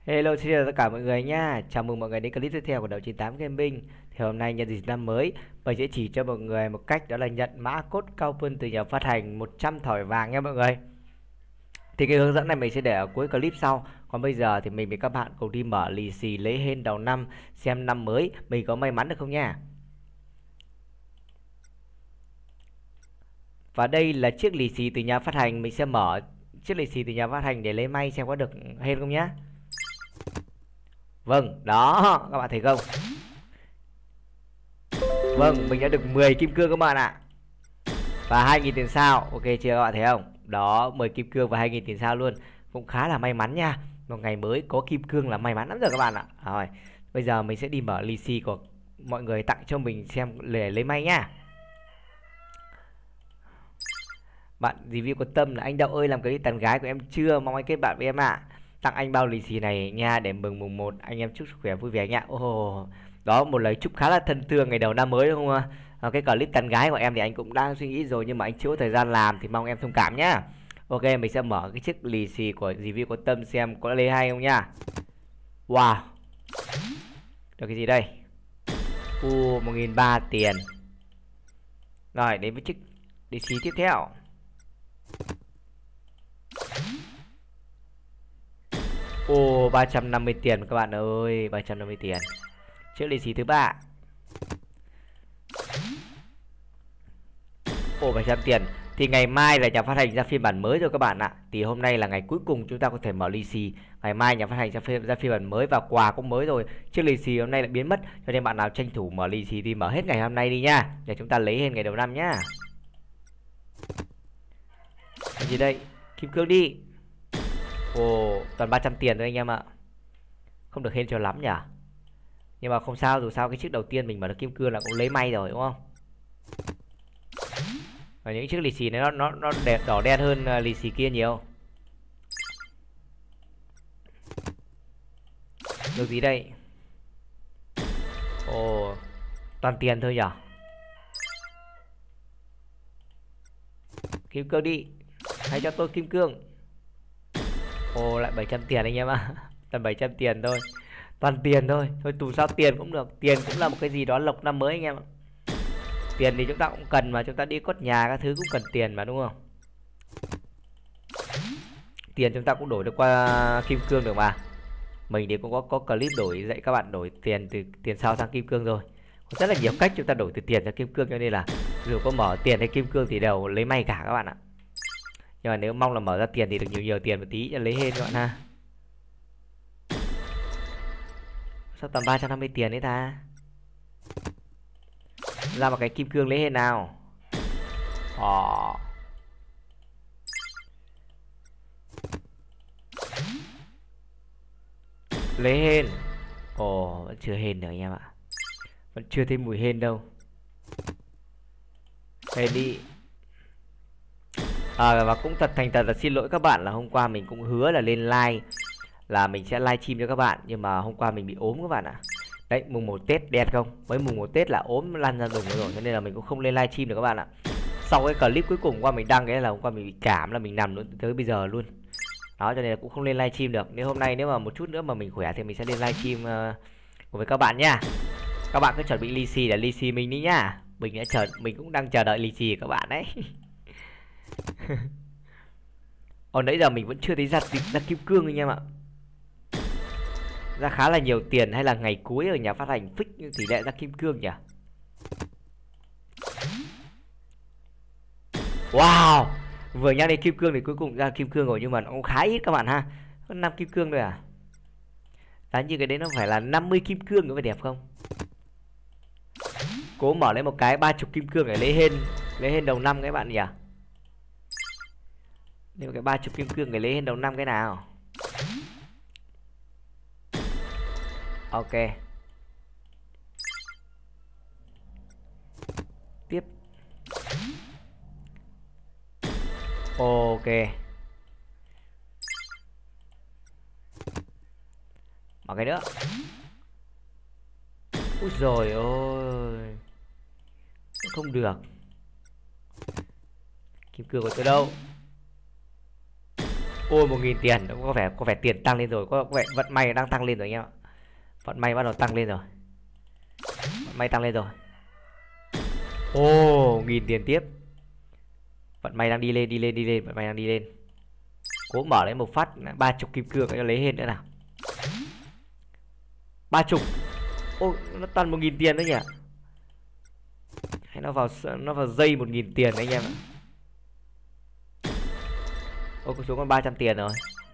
Hello, xin chào tất cả mọi người nha. Chào mừng mọi người đến clip tiếp theo của Đấu 98 Gaming. Thì hôm nay nhân dịp năm mới, mình sẽ chỉ cho mọi người một cách đó là nhận mã code cao hơn từ nhà phát hành 100 thỏi vàng nha mọi người. Thì cái hướng dẫn này mình sẽ để ở cuối clip sau. Còn bây giờ thì mình với các bạn cùng đi mở lì xì lấy hên đầu năm, xem năm mới mình có may mắn được không nha. Và đây là chiếc lì xì từ nhà phát hành, mình sẽ mở chiếc lì xì từ nhà phát hành để lấy may xem có được hên không nhá. Vâng, đó, các bạn thấy không? Vâng, mình đã được 10 kim cương các bạn ạ. Và 2.000 tiền sao. Ok chưa các bạn thấy không? Đó, 10 kim cương và 2.000 tiền sao luôn. Cũng khá là may mắn nha. Một ngày mới có kim cương là may mắn lắm rồi các bạn ạ. Rồi, bây giờ mình sẽ đi mở lì xì của mọi người tặng cho mình xem để lấy may nha. Bạn review có tâm là anh Đậu ơi làm cái tán gái của em chưa? Mong anh kết bạn với em ạ. Tặng anh bao lì xì này nha để mừng mùng 1 anh em chúc sức khỏe vui vẻ nha. Đó một lời chúc khá là thân thương ngày đầu năm mới đúng không ạ? Cái clip tán gái của em thì anh cũng đang suy nghĩ rồi nhưng mà anh chưa có thời gian làm thì mong em thông cảm nhá. Ok, mình sẽ mở cái chiếc lì xì của review có tâm xem có lấy hay không nha. Wow. Được cái gì đây? 1.300 tiền. Rồi đến với chiếc lì xì tiếp theo. 350 tiền các bạn ơi, 350 tiền. Chiếc lì xì thứ 3. 700 tiền. Thì ngày mai là nhà phát hành ra phiên bản mới rồi các bạn ạ. Thì hôm nay là ngày cuối cùng chúng ta có thể mở lì xì. Ngày mai nhà phát hành ra phiên bản mới và quà cũng mới rồi. Chiếc lì xì hôm nay lại biến mất, cho nên bạn nào tranh thủ mở lì xì thì mở hết ngày hôm nay đi nha, để chúng ta lấy hết ngày đầu năm nhá. Cái gì đây? Kim cương đi. Toàn 300 tiền thôi anh em ạ. Không được hên cho lắm nhỉ. Nhưng mà không sao, dù sao cái chiếc đầu tiên mình mở được kim cương là cũng lấy may rồi đúng không? Và những chiếc lì xì này nó đẹp đỏ đen hơn lì xì kia nhiều. Được gì đây? Toàn tiền thôi nhỉ. Kim cương đi. Hãy cho tôi kim cương. Lại 700 tiền anh em ạ. Toàn 700 tiền thôi. Toàn tiền thôi. Thôi dù sao tiền cũng được. Tiền cũng là một cái gì đó lộc năm mới anh em ạ. Tiền thì chúng ta cũng cần mà, chúng ta đi cốt nhà các thứ cũng cần tiền mà đúng không? Tiền chúng ta cũng đổi được qua kim cương được mà. Mình thì cũng có clip đổi dạy các bạn đổi tiền từ tiền sao sang kim cương rồi. Có rất là nhiều cách chúng ta đổi từ tiền sang kim cương, cho nên là dù có mở tiền hay kim cương thì đều lấy may cả các bạn ạ. Nhưng mà nếu mong là mở ra tiền thì được nhiều tiền một tí cho lấy hên các bạn ha. Sao tầm 350 tiền đấy ta? Ra một cái kim cương lấy hên nào. Lấy hên. Vẫn chưa hên được anh em ạ. Vẫn chưa thấy mùi hên đâu. Hên đi. Và cũng thành thật là xin lỗi các bạn là hôm qua mình cũng hứa là lên live, là mình sẽ live stream cho các bạn, nhưng mà hôm qua mình bị ốm các bạn ạ. Đấy, mùng 1 Tết đen không? Mới mùng 1 Tết là ốm lăn ra đùng rồi, cho nên là mình cũng không lên live stream được các bạn ạ. Sau cái clip cuối cùng qua mình đăng cái là hôm qua mình bị cảm là mình nằm tới bây giờ luôn. Đó, cho nên là cũng không lên live stream được. Nếu hôm nay nếu mà một chút nữa mà mình khỏe thì mình sẽ lên live stream cùng với các bạn nha. Các bạn cứ chuẩn bị lì xì để lì xì mình đi nhá. Mình cũng đang chờ đợi lì xì của các bạn đấy. Nãy giờ mình vẫn chưa thấy ra kim cương anh em ạ. Ra khá là nhiều tiền, hay là ngày cuối ở nhà phát hành fix tỷ lệ ra kim cương nhỉ? Wow, vừa nhắc đến kim cương thì cuối cùng ra kim cương rồi, nhưng mà nó cũng khá ít các bạn ha. Có 5 kim cương thôi à? Giá như cái đấy nó phải là 50 kim cương nữa mới đẹp không? Cố mở lên một cái 30 kim cương để lấy hên đầu năm các bạn nhỉ? Nếu cái 30 kim cương để lấy hên đầu năm cái nào? Ok. Tiếp. Ok. Mở cái nữa. Úi dồi ôi. Không được. Kim cương của tôi đâu? Ôi 1.000 tiền, có vẻ tiền tăng lên rồi, có vẻ vận may đang tăng lên rồi anh em ạ. Vận may bắt đầu tăng lên rồi. Vận may tăng lên rồi. Ồ, 1.000 tiền tiếp. Vận may đang đi lên, vận may đang đi lên. Cố mở lấy một phát 30 kim cương cho lấy hết nữa nào. 30. Ô, nó toàn 1.000 tiền đấy nhỉ. Hay nó vào dây 1.000 tiền đấy anh em ạ. Ô, xuống còn 300 tiền rồi.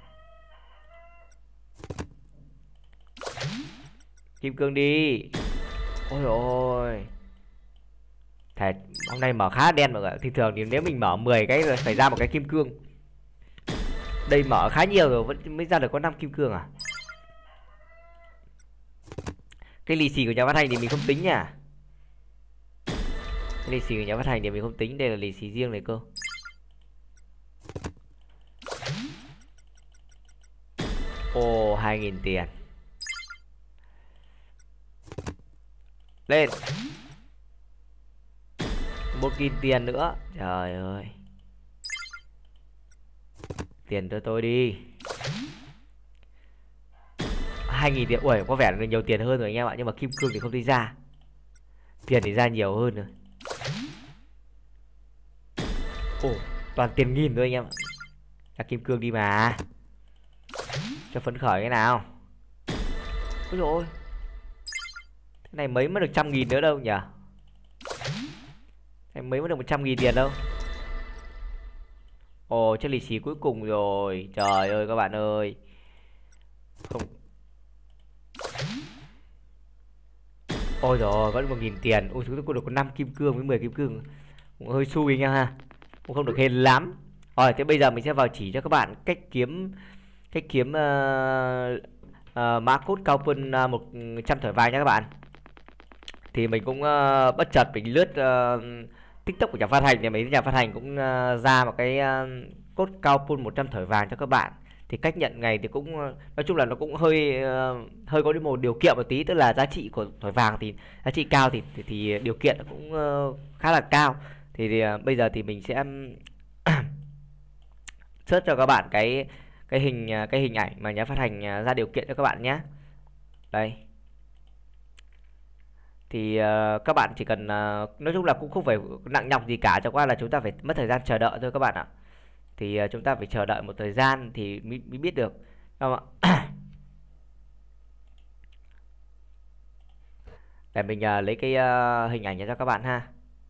Kim cương đi. Ôi ôi. Thề hôm nay mở khá đen mọi người. Thì thường thì nếu mình mở 10 cái rồi phải ra một cái kim cương. Đây mở khá nhiều rồi vẫn mới ra được có 5 kim cương à. Cái lì xì của nhà phát hành thì mình không tính nha. Cái lì xì của nhà phát hành thì mình không tính, đây là lì xì riêng này cơ. Ồ, 2.000 tiền. Lên 1.000 tiền nữa. Trời ơi. Tiền cho tôi đi. 2.000 tiền. Ui, có vẻ là nhiều tiền hơn rồi anh em ạ. Nhưng mà kim cương thì không thấy ra. Tiền thì ra nhiều hơn rồi. Ồ, toàn tiền nghìn thôi anh em ạ. Ra kim cương đi mà. Cho phấn khởi cái nào. Ôi dồi ôi. Cái này mấy mới được 100.000 nữa đâu nhỉ. Cái mấy mới được 100.000 tiền đâu. Ồ, chiếc lì xì cuối cùng rồi. Trời ơi các bạn ơi. Không. Ôi rồi vẫn 1.000 tiền. Ôi chúng tôi được có 5 kim cương với 10 kim cương. Cũng hơi xui anh em ha. Cũng không được hên lắm. Rồi thế bây giờ mình sẽ vào chỉ cho các bạn cách kiếm mã code cao hơn 100 thỏi vàng nha các bạn. Thì mình cũng bất chợt mình lướt TikTok của nhà phát hành thì mấy nhà phát hành cũng ra một cái code cao hơn 100 thỏi vàng cho các bạn. Thì cách nhận ngày thì cũng nói chung là nó cũng hơi có một điều kiện một tí, tức là giá trị của thỏi vàng thì giá trị cao thì điều kiện nó cũng khá là cao. Thì bây giờ thì mình sẽ search cho các bạn cái hình ảnh mà nhà phát hành ra điều kiện cho các bạn nhé. Đây. Thì các bạn chỉ cần nói chung là cũng không phải nặng nhọc gì cả, chẳng qua là chúng ta phải mất thời gian chờ đợi thôi các bạn ạ. Thì chúng ta phải chờ đợi một thời gian thì mới biết được, đúng không ạ? Để mình lấy cái hình ảnh cho các bạn ha.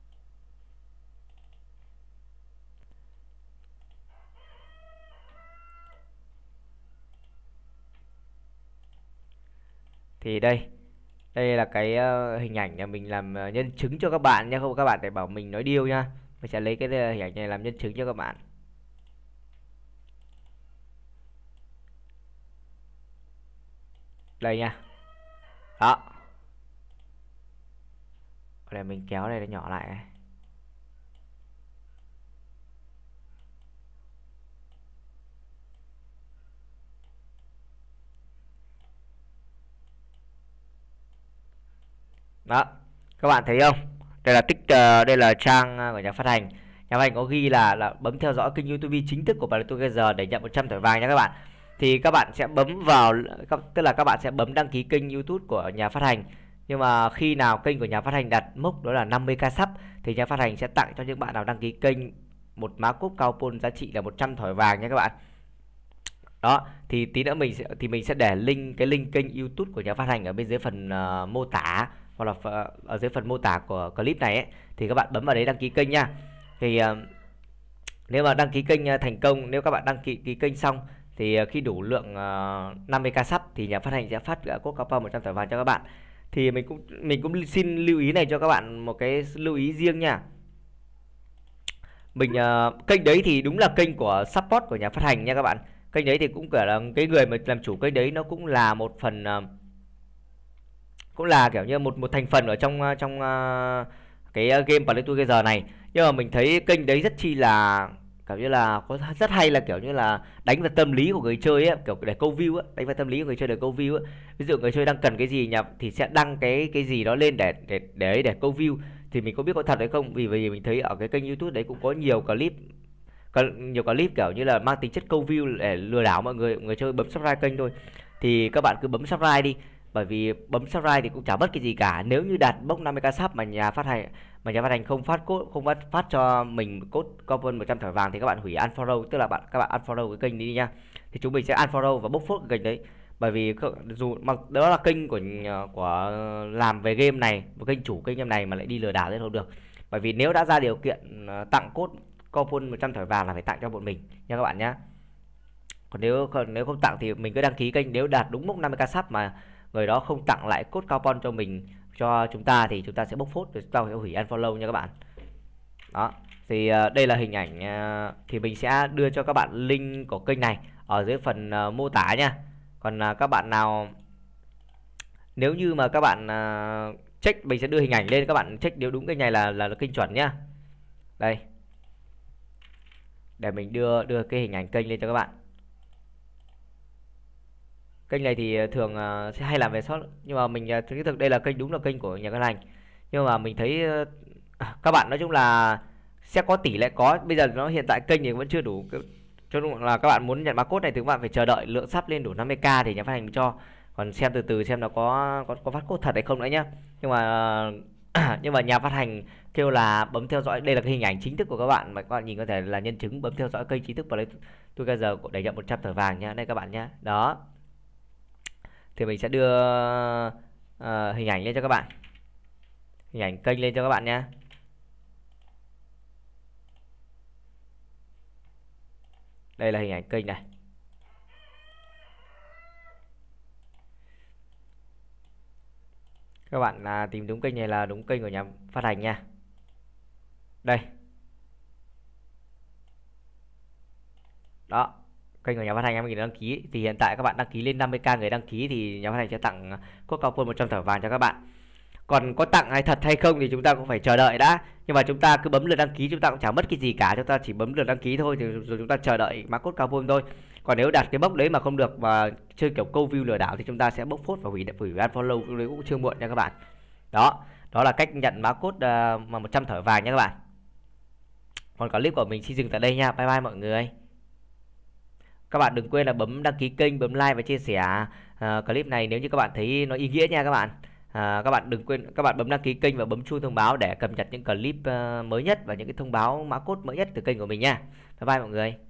Thì đây là cái hình ảnh nhà mình làm nhân chứng cho các bạn nha, không các bạn để bảo mình nói điêu nha. Mình sẽ lấy cái hình ảnh này làm nhân chứng cho các bạn. Đây nha. Đó. Để mình kéo này nó nhỏ lại này. Đó, các bạn thấy không? Đây là đây là trang của nhà phát hành. Nhà phát hành có ghi là bấm theo dõi kênh YouTube chính thức của Ballettogether để nhận 100 thỏi vàng nha các bạn. Thì các bạn sẽ bấm vào, tức là các bạn sẽ bấm đăng ký kênh YouTube của nhà phát hành. Nhưng mà khi nào kênh của nhà phát hành đặt mốc đó là 50k sub thì nhà phát hành sẽ tặng cho những bạn nào đăng ký kênh một mã cúp cao pôn giá trị là 100 thỏi vàng nha các bạn. Đó, thì tí nữa mình sẽ để cái link kênh YouTube của nhà phát hành ở bên dưới phần mô tả, hoặc là ở dưới phần mô tả của clip này ấy, thì các bạn bấm vào đấy đăng ký kênh nha. Thì nếu mà đăng ký kênh thành công, nếu các bạn đăng ký kênh xong thì khi đủ lượng 50k sub thì nhà phát hành sẽ phát code cao pon 100 thỏi vàng cho các bạn. Thì mình cũng xin lưu ý này cho các bạn một cái lưu ý riêng nha. Mình kênh đấy thì đúng là kênh của support của nhà phát hành nha các bạn. Kênh đấy thì cũng cả là cái người mà làm chủ kênh đấy nó cũng là một phần, cũng là kiểu như một thành phần ở trong cái game Ballettogether này. Nhưng mà mình thấy kênh đấy rất chi là kiểu như là có rất hay, là kiểu như là đánh vào tâm lý của người chơi ấy, kiểu để câu view ấy, đánh vào tâm lý của người chơi để câu view ấy. Ví dụ người chơi đang cần cái gì nhỉ thì sẽ đăng cái gì đó lên để câu view. Thì mình có biết có thật hay không, vì mình thấy ở cái kênh YouTube đấy cũng có nhiều clip nhiều clip kiểu như là mang tính chất câu view để lừa đảo người chơi bấm subscribe kênh thôi, thì các bạn cứ bấm subscribe đi, bởi vì bấm subscribe thì cũng chả mất cái gì cả. Nếu như đạt mốc 50k sub mà nhà phát hành không phát code, không phát cho mình code coupon 100 thỏi vàng thì các bạn hủy unfollow, tức là các bạn unfollow cái kênh đi nha, thì chúng mình sẽ unfollow và bốc phốt cái kênh đấy. Bởi vì dù mà đó là kênh của làm về game này, một kênh chủ kênh game này mà lại đi lừa đảo thế không được. Bởi vì nếu đã ra điều kiện tặng code coupon 100 thỏi vàng là phải tặng cho bọn mình nha các bạn nhé. Còn nếu không tặng thì mình cứ đăng ký kênh, nếu đạt đúng mốc 50k sub mà người đó không tặng lại code coupon cho mình, cho chúng ta, thì chúng ta sẽ bốc phốt, rồi chúng ta sẽ hủy unfollow nha các bạn. Đó thì đây là hình ảnh, thì mình sẽ đưa cho các bạn link của kênh này ở dưới phần mô tả nha. Còn các bạn nào, nếu như mà các bạn check, mình sẽ đưa hình ảnh lên, các bạn check nếu đúng kênh này là kênh chuẩn nhá. Đây, để mình đưa cái hình ảnh kênh lên cho các bạn. Kênh này thì thường sẽ hay làm về short, nhưng mà mình thực đây là kênh, đúng là kênh của nhà phát hành, nhưng mà mình thấy các bạn nói chung là sẽ có tỷ lệ có. Bây giờ nó hiện tại kênh thì vẫn chưa đủ, cho nên là các bạn muốn nhận barcode này thì các bạn phải chờ đợi lượng sub lên đủ 50k thì nhà phát hành mới cho. Còn xem từ từ xem nó có phát code thật hay không nữa nhá. Nhưng mà nhưng mà nhà phát hành kêu là bấm theo dõi, đây là cái hình ảnh chính thức của các bạn mà các bạn nhìn có thể là nhân chứng, bấm theo dõi kênh chính thức vào đây tôi bây giờ để nhận 100 tờ vàng nhá. Đây các bạn nhá. Đó, thì mình sẽ đưa hình ảnh lên cho các bạn, hình ảnh kênh lên cho các bạn nhé. Đây là hình ảnh kênh này. Các bạn tìm đúng kênh này là đúng kênh của nhà phát hành nha. Đây, đó, kênh của nhà phát hành em mình đăng ký, thì hiện tại các bạn đăng ký lên 50k người đăng ký thì nhà phát hành sẽ tặng code coupon 100 thỏi vàng cho các bạn. Còn có tặng hay thật hay không thì chúng ta cũng phải chờ đợi đã. Nhưng mà chúng ta cứ bấm lượt đăng ký, chúng ta cũng chẳng mất cái gì cả, chúng ta chỉ bấm lượt đăng ký thôi, thì rồi chúng ta chờ đợi mã code coupon thôi. Còn nếu đặt cái bốc đấy mà không được và chơi kiểu câu view lừa đảo thì chúng ta sẽ bốc phốt và hủy unfollow, đấy cũng chưa muộn nha các bạn. Đó, đó là cách nhận mã code mà 100 thỏi vàng nha các bạn. Còn clip của mình xin dừng tại đây nha. Bye bye mọi người. Các bạn đừng quên là bấm đăng ký kênh, bấm like và chia sẻ clip này nếu như các bạn thấy nó ý nghĩa nha các bạn. Các bạn đừng quên, các bạn bấm đăng ký kênh và bấm chuông thông báo để cập nhật những clip mới nhất và những cái thông báo mã code mới nhất từ kênh của mình nha. Bye bye mọi người.